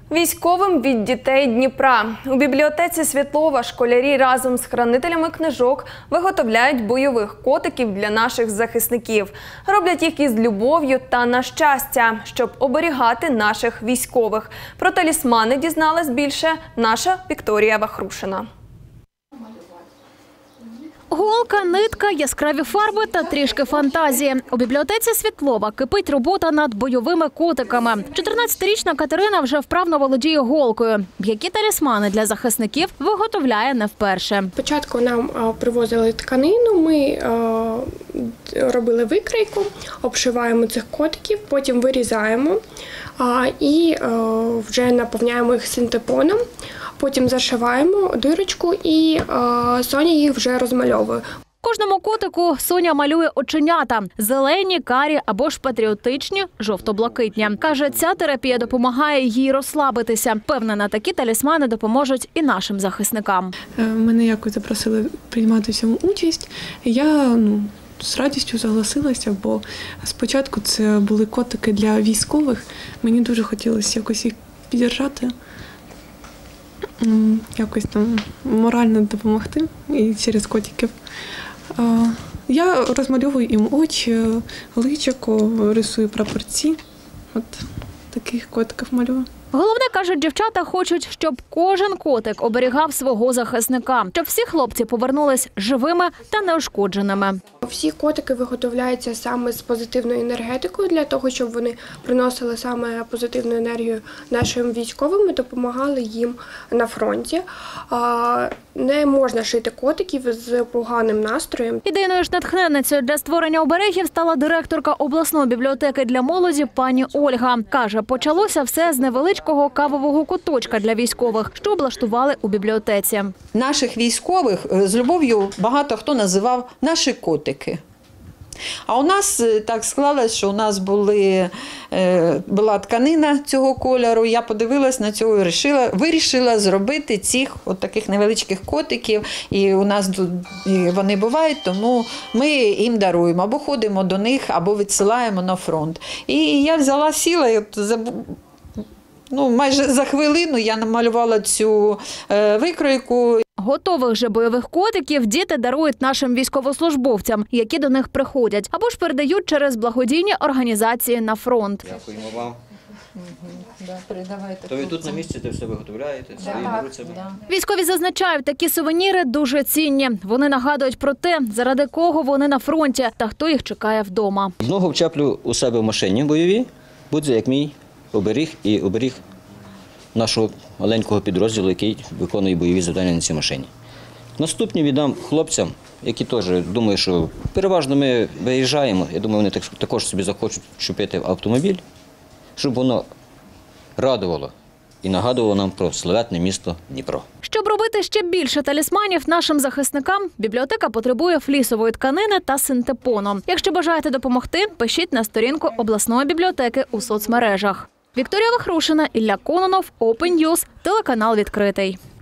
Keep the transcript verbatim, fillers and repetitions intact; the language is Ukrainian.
Військовим від дітей Дніпра. У бібліотеці Світлова школярі разом з хранителями книжок виготовляють бойових котиків для наших захисників. Роблять їх із любов'ю та на щастя, щоб оберігати наших військових. Про талісмани дізналась більше наша Вікторія Вахрушина. Голка, нитка, яскраві фарби та трішки фантазії. У бібліотеці Світлова кипить робота над бойовими котиками. чотирнадцятирічна Катерина вже вправно володіє голкою. Які талісмани для захисників виготовляє не вперше. Спочатку нам привозили тканину, ми робили викрійку, обшиваємо цих котиків, потім вирізаємо і вже наповняємо їх синтепоном. Потім зашиваємо дирочку і е, Соня їх вже розмальовує. Кожному котику Соня малює оченята – зелені, карі або ж патріотичні, жовто-блакитні. Каже, ця терапія допомагає їй розслабитися. Впевнена, такі талісмани допоможуть і нашим захисникам. Мене якось запросили приймати в цьому участь. Я ну, з радістю согласилася, бо спочатку це були котики для військових. Мені дуже хотілося якось їх підтримати. Якось там морально допомогти і через котиків. Я розмальовую їм очі, личико, рисую прапорці. От таких котиків малюю. Головне, кажуть, дівчата хочуть, щоб кожен котик оберігав свого захисника, щоб всі хлопці повернулись живими та неушкодженими. Всі котики виготовляються саме з позитивною енергетикою, для того, щоб вони приносили саме позитивну енергію нашим військовим і допомагали їм на фронті. Не можна шити котиків з поганим настроєм. Ідейною ж натхненницею для створення оберегів стала директорка обласної бібліотеки для молоді пані Ольга. Каже, почалося все з невеличкого кавового куточка для військових, що облаштували у бібліотеці. Наших військових з любов'ю багато хто називав «наші котики». А у нас так склалось, що у нас були, була тканина цього кольору. Я подивилась на цього і вирішила, вирішила зробити цих от таких невеличких котиків. І у нас і вони бувають, тому ми їм даруємо. Або ходимо до них, або відсилаємо на фронт. І я взяла, сіла і от ну, майже за хвилину я намалювала цю викройку. Готових же бойових котиків діти дарують нашим військовослужбовцям, які до них приходять, або ж передають через благодійні організації на фронт. Дякуємо вам. Угу, да, передавайте. То ви тут на місці це все виготовляєте? Да. Своїми руцями? Да. Військові зазначають, такі сувеніри дуже цінні. Вони нагадують про те, заради кого вони на фронті та хто їх чекає вдома. Ногу вчеплю у себе в машині бойові, буде як мій оберіг і оберіг нашого маленького підрозділу, який виконує бойові завдання на цій машині. Наступні віддам хлопцям, які теж, думаю, що переважно ми виїжджаємо, я думаю, вони також собі захочуть купити автомобіль, щоб воно радувало і нагадувало нам про славетне місто Дніпро. Щоб робити ще більше талісманів нашим захисникам, бібліотека потребує флісової тканини та синтепону. Якщо бажаєте допомогти, пишіть на сторінку обласної бібліотеки у соцмережах. Вікторія Вахрушина, Ілля Кононов, Open News, телеканал «Відкритий».